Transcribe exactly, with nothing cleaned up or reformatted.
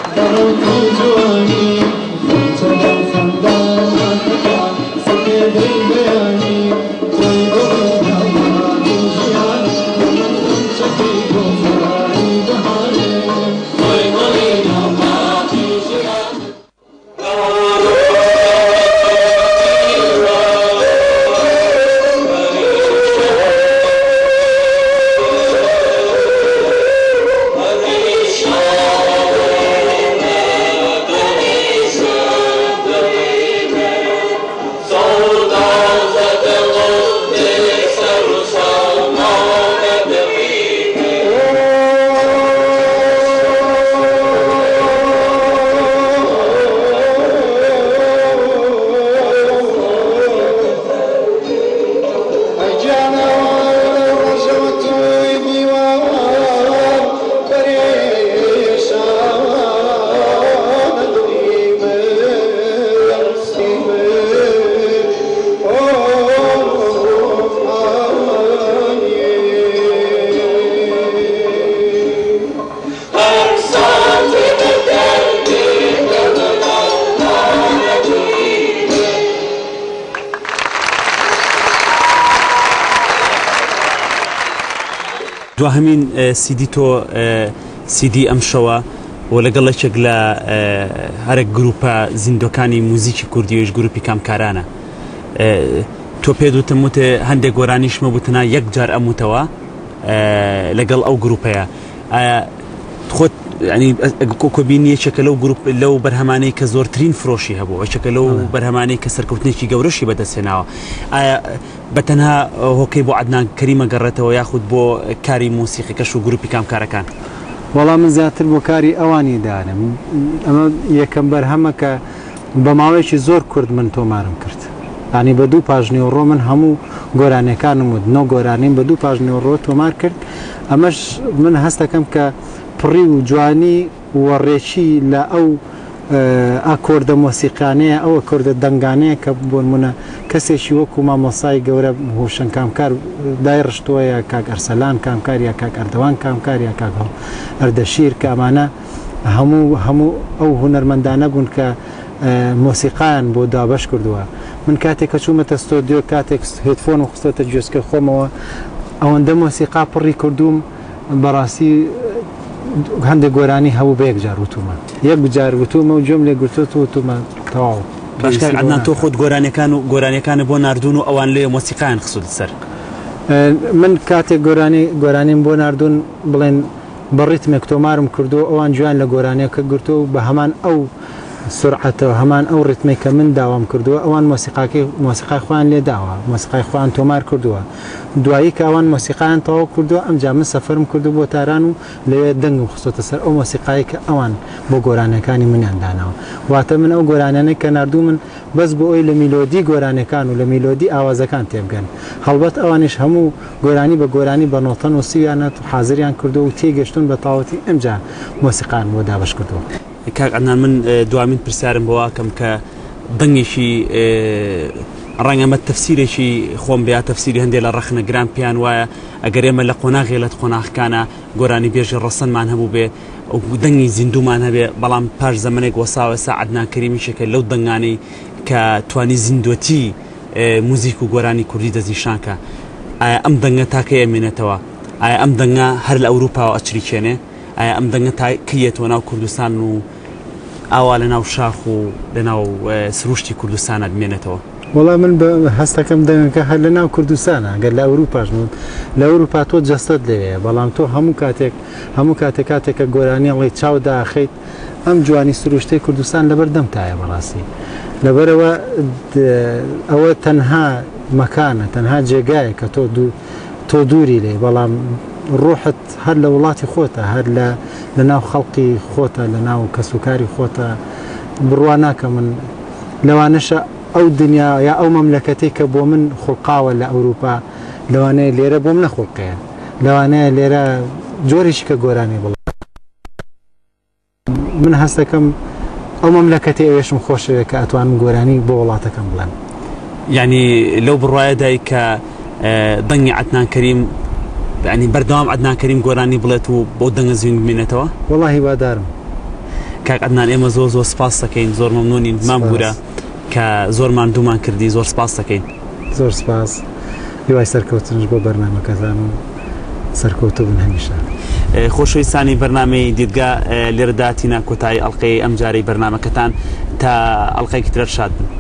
دوهمين سيدي تو سيدي أمشوا ولا قال لك لا هرك جروبا زندوكاني موسيقى كرديش جروبي كام كارانا تو بيدو تموت هندق ورانيش مبتنا يكجار أموتوا لقال أو جروبا تخد يعني كوبيني شكلو جروب لو برهماني كزور ترين فروشي هبو شكلو برهماني كسر كوتنيشي جورشي بدأ السنة بتنها هو كيبو عدنان كريمة قررته وياخد بو كاري موسيقي كشو جروبي كام كاركان والله من زاتر بو كاري أواني دارم أما يكم برهمك بماويش زور كرد من تو مارم كرت يعني بدو باجني ورو من همو قراني كانوا مد نو قرانين بدو باجني ورو تو مار كرت أمش من هستا كم ك بريو جواني وريشي لا أو أكورد موسيقانية أو أكورد دنگانية كبون منا كسي شوكو ما مصاي جورب هو شن كام كار داير شتويا كاك أرسلان كام كار يا كاك أردوان كام كار يا كاك أردشير كأمانة همو همو أو هنرمندانة بون ك موسيقان بودا باش كردوا من كاتك شو استوديو كاتك هيدفون وخصوصا جوز كخومه أو عند موسيقى بري كردوم براسي هند قراني هو بيك جار وتوما يك جار وتوما وجملة قلت وتوما تواو باش كان عندنا تاخذ قراني كانوا قراني كانوا بوناردون اوان لي موسيقان خصوص السر من كاتي قراني قراني بوناردون بلين بريت مكتومارم كردو اوان جوان لقراني كقرتو بهمان او سرعته همان او رتمك من داوام كردو اوان موسيقاكي موسيقى اخوان لي داوا موسيقى اخوان تومار كردو دوایي اوان موسیقیان تاو کردو ام جام سفرم کردو بو تارانو لی دنگ خصوصا سر او موسیقی که اوان بو گورانه کانی من عندنا وقت من او گورانه کناردو من بس بو ای لمیلودی گورانه کانو لمیلودی آواز کان تیبگن حالبت اوانش همو گورانی با گورانی با نوتن و سیانات حاضریان کردو و تیگشتون به طاوتی ام جا موسیقیان بو دابش کردو كاك عندنا من دوامين برسارم بواكم ك ضنيشي رانغ ما تفسيري شي خوم بها تفسيري هندي لرخنا جرام بيان و اجريما لقنا غيلت قناخ كان غوراني بيجي الرسن معنها بو بي ودني زندو معنها بي بلام باج زمنك وصاوه ساعدنا كريمي شكل لو دنغاني كتواني زندوتي موزيكو غوراني كردي دزيشانكا ام دنگا تاكي امينتوا ام دنگا هر الاوروبا واتشريكينه ام دنگا تا كيت وناو كردستان و اوال ناو شاخو لناو سروشتي كردستان ادمينتوا والله من هستا كم دنگا که هر لناو كردستان قال لاوروبا جنود لاوروبا تو جسد ليه بلام تو همو كاتك همو كاتك كاتك غوراني الله تشاو دا خيت ام جواني سروشتي كردستان لبردم تاعي براسي لبروا او تنها مكانه تنها جيجاي كتو دو تو دوري لي بلام روحت هر لولاتي خوتا هر لناو خلقي خوتا لناو كسوكاري خوتا برواناك من لو نشا او دنيا يا او مملكتي كبو من خلقا ولا اوروبا لو انا ليره بو من خلقيا لو انا ليره جوريش كغوراني والله من هسكم او مملكتي ايش مخوش كاتوان غوراني بو ولاتكم بلان يعني لو بالروايه دايك ضني عدنان كريم يعني بردوام عدنان كريم غوراني بلاتو بودن زين منتوا والله بادارم کاک عەدنان ئێمە زۆر زۆر سپاس دەکەین زۆر مەمنونین مامگورە کە زۆرمان دوومان کردی زۆر سپاس دەکەین زۆر سپاس هیوای سەرکەوتنش بۆ بەرنامەکەتان و سەرکەوتوو بن هەمیشە خۆشەویستانی بەرنامەی دیدگا لێرەدا تینە کۆتایی ئەڵقەی ئەم جارەی بەرنامەکەتان تا ئەڵقەیەکی ترە شاد بن